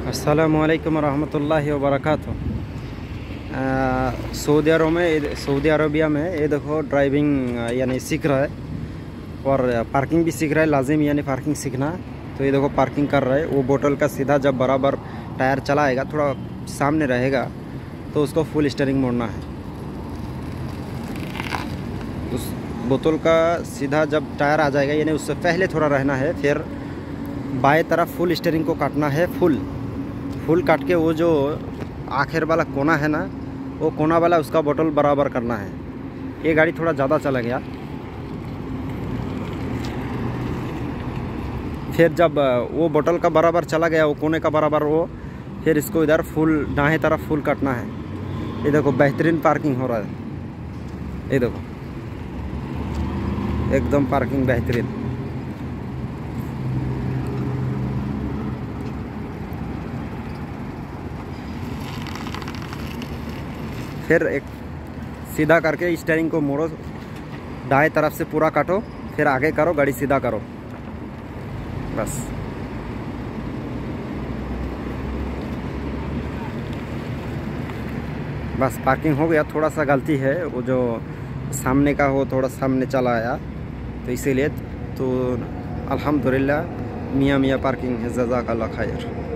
अस्सलामुअलैकुम रहमतुल्लाहि व बरकातुहू। सऊदी अरबिया में ये देखो ड्राइविंग यानी सीख रहा है और पार्किंग भी सीख रहा है। लाजिम यानी पार्किंग सीखना। तो ये देखो पार्किंग कर रहा है। वो बोतल का सीधा जब बराबर टायर चलाएगा, थोड़ा सामने रहेगा, तो उसको फुल स्टीयरिंग मोड़ना है। उस बोतल का सीधा जब टायर आ जाएगा, यानी उससे पहले थोड़ा रहना है, फिर बाएं तरफ फुल स्टीयरिंग को काटना है। फुल काट के वो जो आखिर वाला कोना है ना, वो कोना वाला उसका बोतल बराबर करना है। ये गाड़ी थोड़ा ज़्यादा चला गया। फिर जब वो बोतल का बराबर चला गया, वो कोने का बराबर, वो फिर इसको इधर फुल दाएं तरफ फुल काटना है। ये देखो बेहतरीन पार्किंग हो रहा है। ये देखो एकदम पार्किंग बेहतरीन। फिर एक सीधा करके स्टीयरिंग को मोड़ो, दाएं तरफ से पूरा काटो, फिर आगे करो, गाड़ी सीधा करो, बस पार्किंग हो गया। थोड़ा सा गलती है, वो जो सामने का हो थोड़ा सामने चला आया, तो इसीलिए तो अल्हम्दुलिल्लाह मियाँ पार्किंग है। जज़ाकल्लाह खैर।